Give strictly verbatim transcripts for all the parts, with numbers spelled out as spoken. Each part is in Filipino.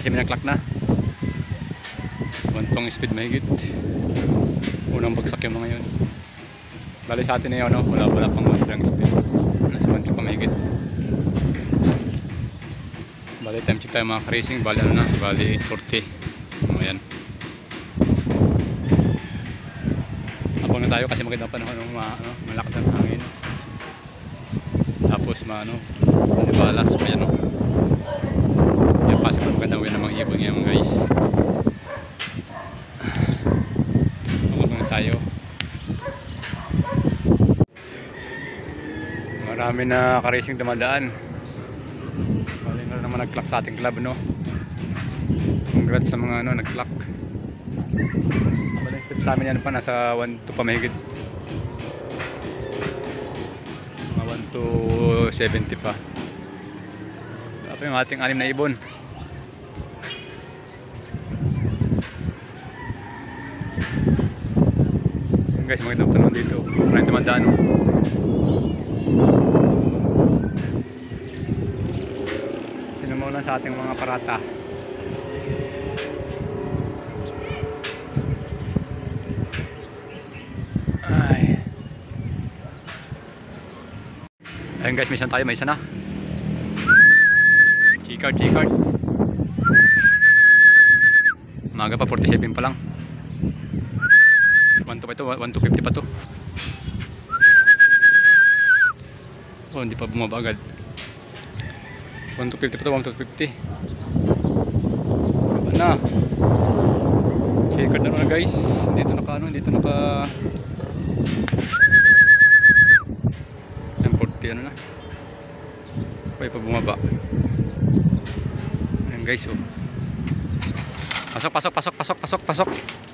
kasi may nag-clock na. Wantong speed mahigit. Unang bagsak yung mga yun. Bali sa atin na yun, no? wala wala pang one speed. Nasa one pa mahigit. Bali time check tayo mga ka-racing. Bali ano na, bali eight forty. Ayan. Abang na tayo kasi maganda pa naman ng ano, malakas ng hangin. Tapos maano, manibalas pa yan, no? Yan pa sa magandang way ng mga ibang yan guys. Abang na tayo. Marami na ka-racing dumadaan. Bali na naman nag-clock sa ating club, no? Congrats sa mga ano, nag-clock. Bali step sa amin yan pa, nasa one to pa mahigit. Mga one to seventy pa. Tapos yung ating anim na ibon. Yung guys, magandang tanong dito. Maraming dumadaan, no? Sino muna sa ating mga parata? Ay. Ayun guys, may isa tayo, may isa na. G-card, G-card. Maga pa, forty-seven pa lang. one to pa ito, one to fifty pa to. Oh, hindi pa bumaba agad. one to fifty pa to, one to fifty. Baba na. G-card na na guys. Dito naka ano, dito naka forty ano na. Okay pa bumaba. Ayan guys, oh. Pasok, pasok, pasok, pasok, pasok, pasok.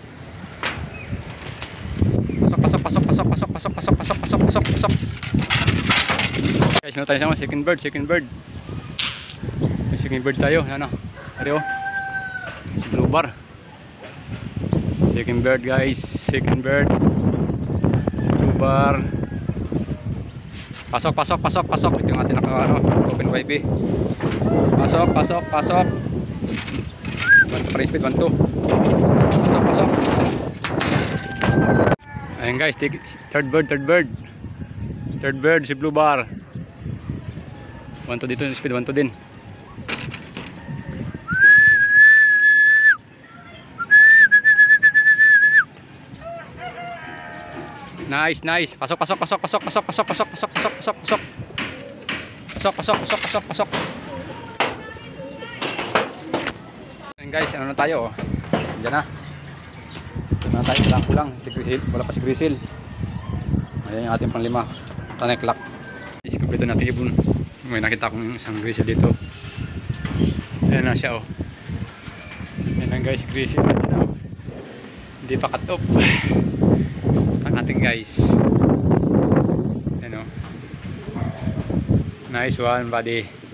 Pasok, pasok, pasok, pasok, pasok, pasok, pasok, pasok, pasok, pasok, pasok. Guys, meron tayo sama, second bird, second bird. May second bird tayo, ano? Ari oh. Si blue bar. Second bird guys, second bird. Blue bar. Pasok, pasok, pasok, pasok. Ito yung ating naka, ano, open Y B. Pasok, pasok, pasok. one to free speed, one to. Pasok, pasok. Ayan guys, take, third bird, third bird. Third bird, si blue bar. one to dito, speed one to din. Nice, nice. Pasok, pasok, pasok, pasok, pasok, pasok, pasok, pasok, pasok, pasok, pasok. Pasok, pasok, pasok, pasok, pasok. Ayan guys, ano na tayo, oh. Diyan na. Diyan na tayo, kulang, kulang. Si Grisil, wala pa si Grisil. Ayan yung ating panglima. Tanek lock. Iskumpleto natin ibon. May nakita akong isang Grisil dito. Ayan na siya, oh. Ayan lang guys, Grisil. Hindi pa cut off ang ating guys. Ayan, oh. Nice one buddy.